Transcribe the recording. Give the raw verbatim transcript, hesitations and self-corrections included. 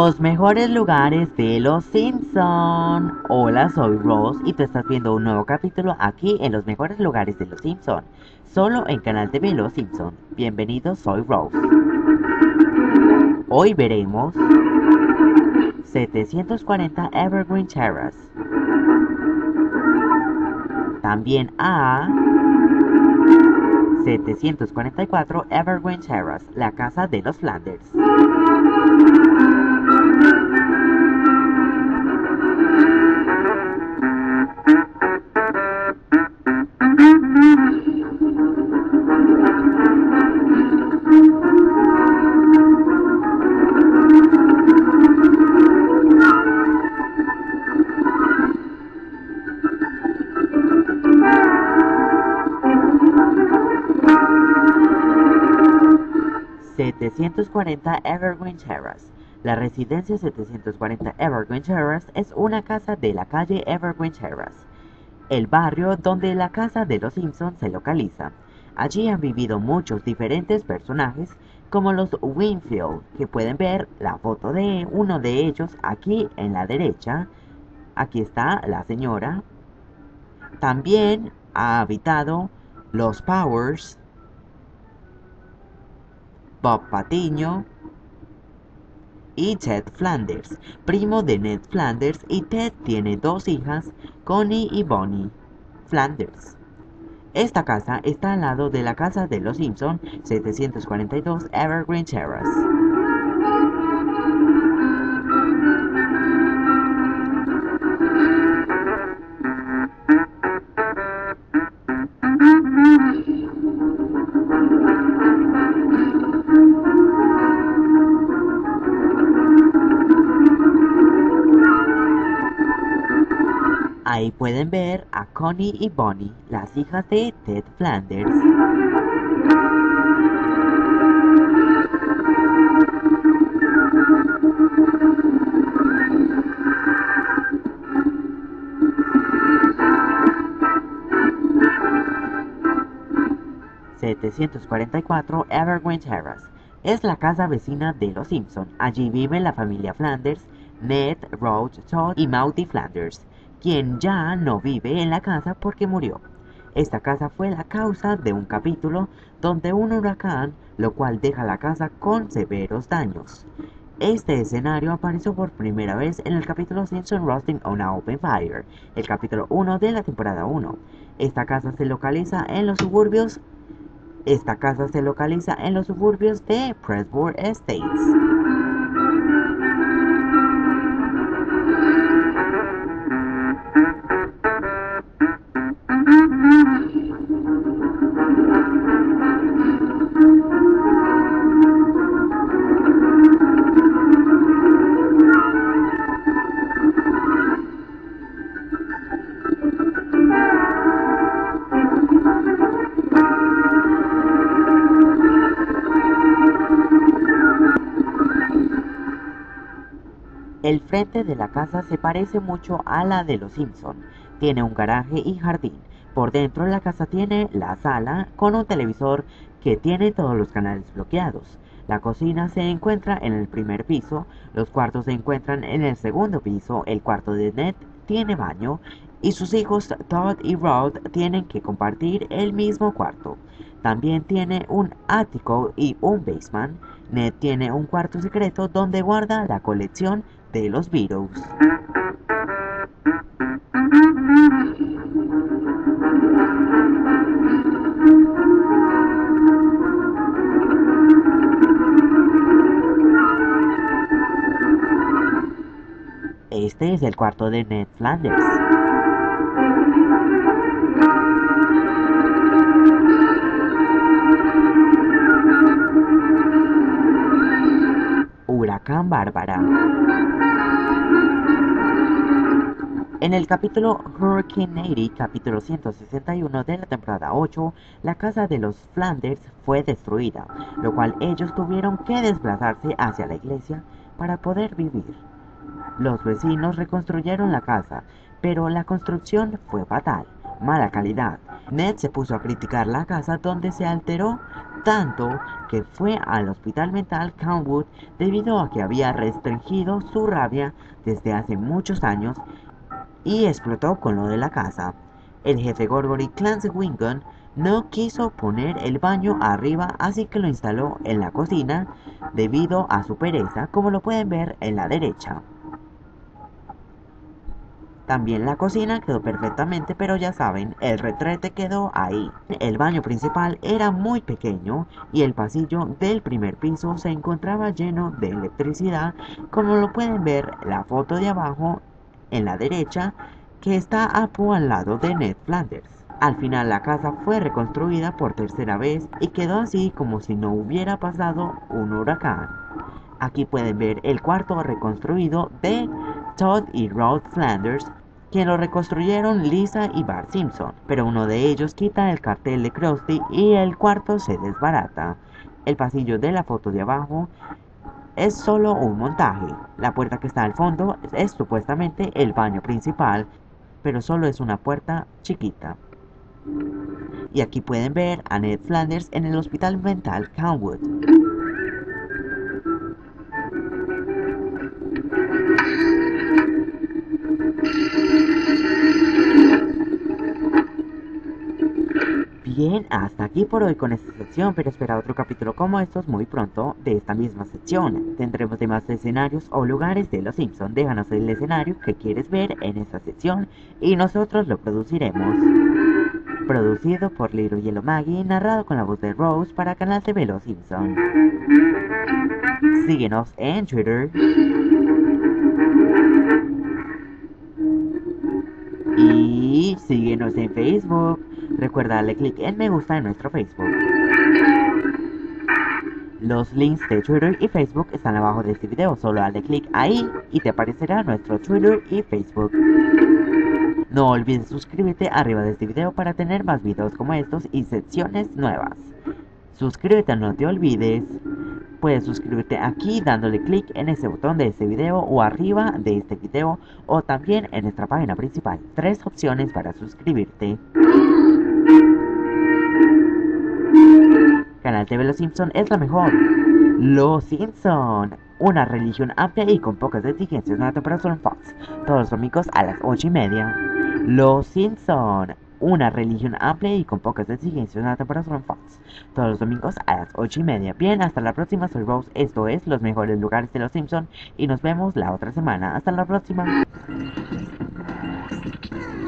Los mejores lugares de Los Simpson. Hola, soy Rose y tú estás viendo un nuevo capítulo aquí en Los mejores lugares de Los Simpson, solo en Canal T V Los Simpson. Bienvenidos, soy Rose. Hoy veremos setecientos cuarenta Evergreen Terrace. También a setecientos cuarenta y cuatro Evergreen Terrace, la casa de los Flanders. setecientos cuarenta Evergreen Terrace. La residencia setecientos cuarenta Evergreen Terrace es una casa de la calle Evergreen Terrace, el barrio donde la casa de los Simpsons se localiza. Allí han vivido muchos diferentes personajes, como los Winfield, que pueden ver la foto de uno de ellos aquí en la derecha. Aquí está la señora. También ha habitado los Powers, Bob Patiño y Ted Flanders, primo de Ned Flanders, y Ted tiene dos hijas, Connie y Bonnie Flanders. Esta casa está al lado de la casa de los Simpson, setecientos cuarenta y dos Evergreen Terrace. Ahí pueden ver a Connie y Bonnie, las hijas de Ted Flanders. setecientos cuarenta y cuatro Evergreen Terrace es la casa vecina de los Simpson. Allí vive la familia Flanders, Ned, Rose, Todd y Maudie Flanders, quien ya no vive en la casa porque murió. Esta casa fue la causa de un capítulo donde un huracán, lo cual deja la casa con severos daños. Este escenario apareció por primera vez en el capítulo Simpson Roasting on a Open Fire, el capítulo uno de la temporada uno. Esta casa se localiza en los suburbios Esta casa se localiza en los suburbios de Pressburg Estates. El frente de la casa se parece mucho a la de los Simpson. Tiene un garaje y jardín. Por dentro la casa tiene la sala con un televisor que tiene todos los canales bloqueados. La cocina se encuentra en el primer piso, los cuartos se encuentran en el segundo piso, el cuarto de Ned tiene baño y sus hijos Todd y Rod tienen que compartir el mismo cuarto. También tiene un ático y un basement. Ned tiene un cuarto secreto donde guarda la colección de los Beatles. Este es el cuarto de Ned Flanders. Huracán Bárbara. En el capítulo Hurricane ochenta, capítulo ciento sesenta y uno de la temporada ocho, la casa de los Flanders fue destruida, lo cual ellos tuvieron que desplazarse hacia la iglesia para poder vivir. Los vecinos reconstruyeron la casa, pero la construcción fue fatal, mala calidad. Ned se puso a criticar la casa, donde se alteró tanto que fue al hospital mental Canwood debido a que había restringido su rabia desde hace muchos años y explotó con lo de la casa. El jefe Gorgory, Clancy Wingon, no quiso poner el baño arriba, así que lo instaló en la cocina debido a su pereza, como lo pueden ver en la derecha. También la cocina quedó perfectamente, pero ya saben, el retrete quedó ahí. El baño principal era muy pequeño y el pasillo del primer piso se encontraba lleno de electricidad, como lo pueden ver la foto de abajo en la derecha, que está Apu al lado de Ned Flanders. Al final la casa fue reconstruida por tercera vez y quedó así como si no hubiera pasado un huracán. Aquí pueden ver el cuarto reconstruido de Todd y Rod Flanders, quien lo reconstruyeron Lisa y Bart Simpson, pero uno de ellos quita el cartel de Krusty y el cuarto se desbarata. El pasillo de la foto de abajo es solo un montaje. La puerta que está al fondo es supuestamente el baño principal, pero solo es una puerta chiquita. Y aquí pueden ver a Ned Flanders en el hospital mental Canwood. Bien, hasta aquí por hoy con esta sección, pero espera otro capítulo como estos muy pronto de esta misma sección. Tendremos demás escenarios o lugares de Los Simpson. Déjanos el escenario que quieres ver en esta sección y nosotros lo produciremos. Producido por Little Yellow Maggie, narrado con la voz de Rose para Canal T V Los Simpson. Síguenos en Twitter y síguenos en Facebook. Recuerda darle clic en me gusta en nuestro Facebook. Los links de Twitter y Facebook están abajo de este video. Solo dale clic ahí y te aparecerá nuestro Twitter y Facebook. No olvides suscribirte arriba de este video para tener más videos como estos y secciones nuevas. Suscríbete, no te olvides. Puedes suscribirte aquí dándole clic en ese botón de este video o arriba de este video o también en nuestra página principal. Tres opciones para suscribirte. Canal T V Los Simpson es la mejor. Los Simpson, una religión amplia y con pocas exigencias, una temporada en Fox, todos los domingos a las ocho y media. Los Simpson, una religión amplia y con pocas exigencias, una temporada en Fox, todos los domingos a las ocho y media. Bien, hasta la próxima, soy Rose, esto es Los Mejores Lugares de Los Simpson y nos vemos la otra semana. Hasta la próxima.